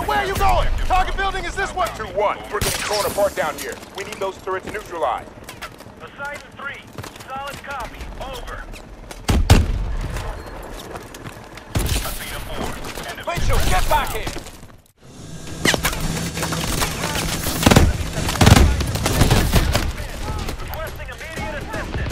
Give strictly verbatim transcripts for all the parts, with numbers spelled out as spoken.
where are you going? Target building is this one. two one. We're getting torn apart down here. We need those turrets neutralized. Poseidon three. Solid copy. Over. Athena four. Mitchell, get back here! Requesting immediate assistance.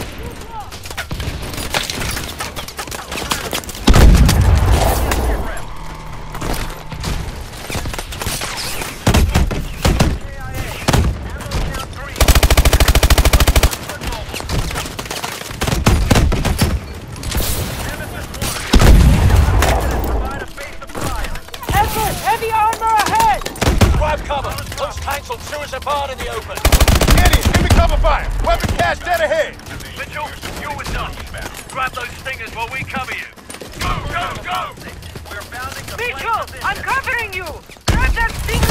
Heavy armor ahead! Grab cover. Those tanks will chew us apart in the open. Gideon, give me cover fire. Weapon cache dead ahead. Mitchell, you're with us. Grab those stingers while we cover you. Go, go, go! We're bounding the Mitchell, I'm covering you! Grab that stinger